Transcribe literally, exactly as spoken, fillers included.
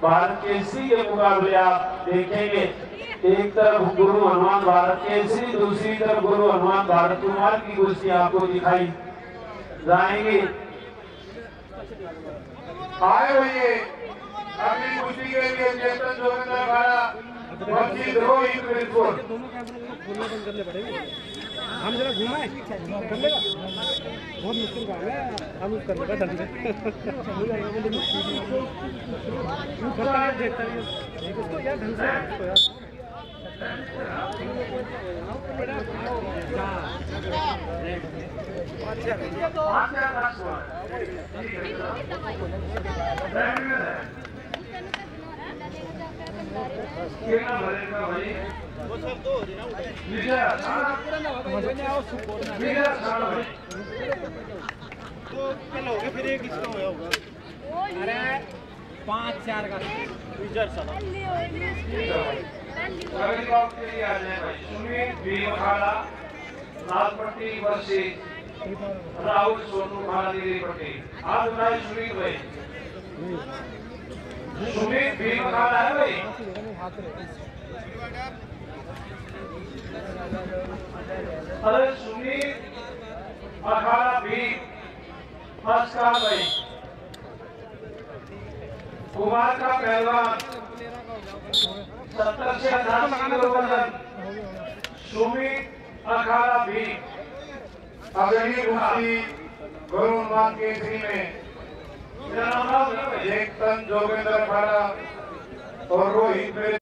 भारत केसरी के मुकाबले आप देखेंगे। एक तरफ गुरु हनुमान भारत केसरी, दूसरी तरफ गुरु हनुमान भारत कुमार की कुश्ती आपको दिखाई जाएंगी। आए भैया अगली कुश्ती के लिए चेतन जोगिंदर अखाड़ा वंचित रोहित बिल्कुल दोनों कैमरे को खोलने बंद करने पड़ेंगे। हम जरा घुमाएं कर लेगा, बहुत मुश्किल काम है। हम कर लेगा जल्दी से देखता नहीं यार ढंग से यार। वो सब तो मीडिया तो क्या लोगे फिर एक इसका होया होगा। अरे पाँच चार का विजय साहब अगली बात के लिए आ जाए भाई सुमित भी अखाड़ा लालपट्टी वर्षी राहुल सोनू महादेवी पट्टी आज भाई सुमित भाई सुमित भी अखाड़ा है भाई। अरे सुमित अखाड़ा भी नमस्कार भाई कुमार का पहलवान सत्तर से अस्सी किलो वजन सुमित अखाड़ा भी अगली कुश्ती गुरु हनुमान केसरी में चेतन जोगिंदर अखाड़ा और रोहित